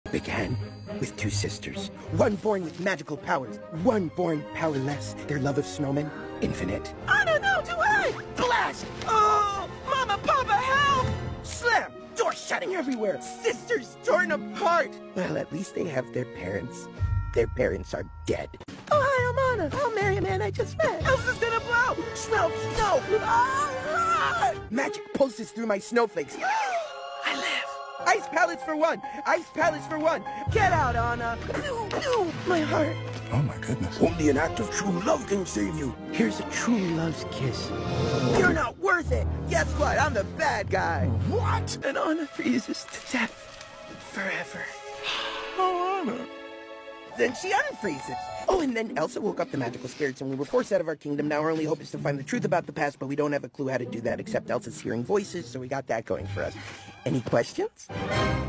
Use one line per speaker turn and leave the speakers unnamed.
began with two sisters. One born with magical powers, one born powerless. Their love of snowmen, infinite. Anna, no, too high! Blast! Oh, Mama, Papa, help! Slam! Door shutting everywhere! Sisters torn apart! Well, at least they have their parents. Their parents are dead. Oh, hi, I'm Anna. I'll marry a man I just met. Elsa's gonna blow! Snow! Snow! Ah! Magic pulses through my snowflakes. I live! Ice pallets for one! Ice pallets for one! Get out, Anna! Pew, pew, my heart!
Oh my goodness.
Only an act of true love can save you. Here's a true love's kiss. You're not worth it! Guess what? I'm the bad guy!
What?
And Anna freezes to death. Forever.
Oh, Anna.
Then she unfreezes. Oh, and then Elsa woke up the magical spirits and we were forced out of our kingdom. Now our only hope is to find the truth about the past, but we don't have a clue how to do that except Elsa's hearing voices, so we got that going for us. Any questions?